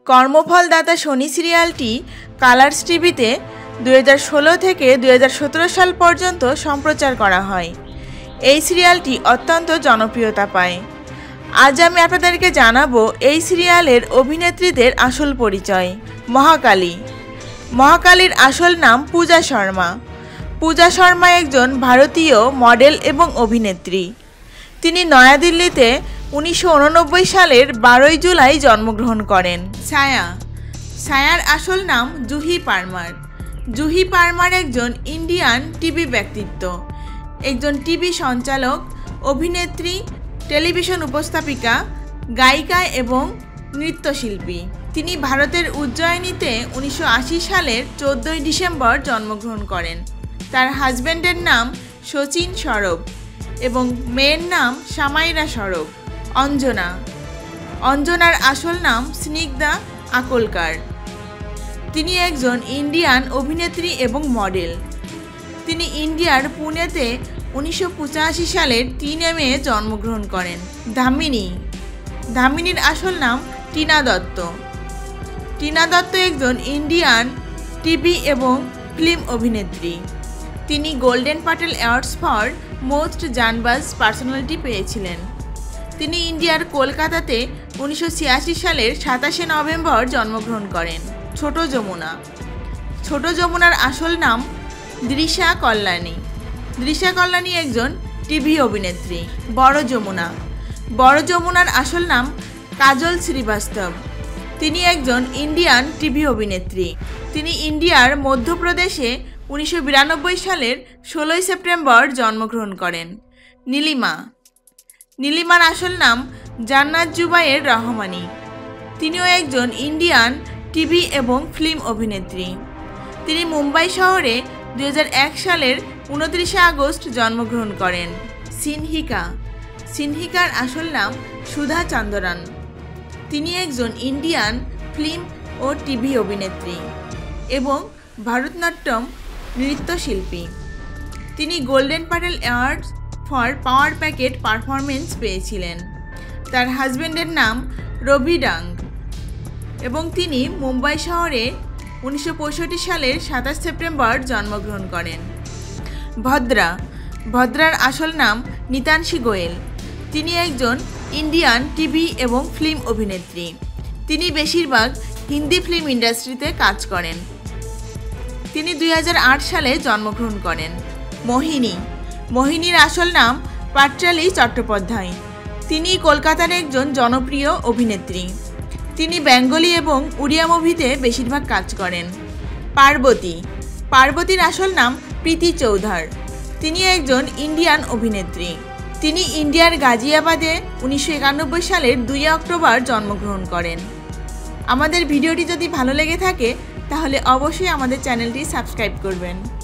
কর্মফলদাতা শনি সিরিয়ালটি colours টিভিতে 2016 থেকে 2017 সাল পর্যন্ত সম্প্রচার করা হয়। এই সিরিয়ালটি অত্যন্ত জনপ্রিয়তা পায়। আজ আমি আপনাদেরকে জানাবো এই সিরিয়ালের অভিনেত্রীদের আসল পরিচয়। মহাকালীর আসল নাম পূজা শর্মা। পূজা শর্মা একজন ভারতীয় মডেল এবং অভিনেত্রী। তিনি নয়াদিল্লিতে 1989 সালের 12 জুলাই জন্মগ্রহণ করেন। ছায়ার আসল নাম জুহি পারমার। জুহি পারমার একজন ইন্ডিয়ান টিভি ব্যক্তিত্ব, একজন টিভি সঞ্চালক, অভিনেত্রী, টেলিভিশন উপস্থাপিকা, গায়িকা এবং নৃত্যশিল্পী। তিনি ভারতের উজ্জয়িনীতে 1980 সালের 14 ডিসেম্বর জন্মগ্রহণ করেন। তার হাজব্যান্ডের নাম শচীন সরব এবং মেয়ের নাম সামাইরা সরব। অঞ্জনার আসল নাম স্নিগ্ধা আকোলকার। তিনি একজন ইন্ডিয়ান অভিনেত্রী এবং মডেল। তিনি ইন্ডিয়ার পুনেতে 1985 সালের 3 মে জন্মগ্রহণ করেন। ধামিনীর আসল নাম টিনা দত্ত। টিনা দত্ত একজন ইন্ডিয়ান টিভি এবং ফিল্ম অভিনেত্রী। তিনি golden Patel awards for most জানবাজ পার্সোনালিটি পেয়েছিলেন। তিনি ইন্ডিয়ার কলকাতাতে 1986 সালের 27 নভেম্বর জন্মগ্রহণ করেন। ছোট যমুনার আসল নাম দৃশা কল্যাণী একজন টিভি অভিনেত্রী। বড় যমুনার আসল নাম কাজল শ্রীবাস্তব। তিনি একজন ইন্ডিয়ান টিভি অভিনেত্রী। তিনি ইন্ডিয়ার মধ্যপ্রদেশে 1992 সালের 16 সেপ্টেম্বর জন্মগ্রহণ করেন। নীলিমার আসল নাম জান্নাত জুবায়ের রহমানি। তিনিও একজন ইন্ডিয়ান টিভি এবং ফিল্ম অভিনেত্রী। তিনি মুম্বাই শহরে 2001 সালের 29 আগস্ট জন্মগ্রহণ করেন। সিনহিকার আসল নাম সুধা চান্দরান। তিনি একজন ইন্ডিয়ান ফিল্ম ও টিভি অভিনেত্রী এবং ভারতনাট্যম নৃত্যশিল্পী। তিনি golden Patel awards for power packet performance পেয়েছিলেন। তার হাজব্যান্ডের নাম রবি ডাং এবং তিনি মুম্বাই শহরে 1965 সালের 27 সেপ্টেম্বর জন্মগ্রহণ করেন। ভদ্রার আসল নাম নিতাংশী গোয়েল। তিনি একজন ইন্ডিয়ান টিভি এবং ফিল্ম অভিনেত্রী। তিনি বেশিরভাগ হিন্দি ফিল্ম ইন্ডাস্ট্রিতে কাজ করেন। তিনি 2008 সালে জন্মগ্রহণ করেন। মোহিনীর আসল নাম পাট্রালি চট্টোপাধ্যায়। তিনি কলকাতার একজন জনপ্রিয় অভিনেত্রী। তিনি বেঙ্গলি এবং উড়িয়া মুভিতে বেশিরভাগ কাজ করেন। পার্বতীর আসল নাম প্রীতি চৌধুর। তিনি একজন ইন্ডিয়ান অভিনেত্রী। তিনি ইন্ডিয়ার গাজিয়াবাদে 1991 সালের 2 অক্টোবর জন্মগ্রহণ করেন। আমাদের ভিডিওটি যদি ভালো লেগে থাকে তাহলে অবশ্যই আমাদের চ্যানেলটি সাবস্ক্রাইব করবেন।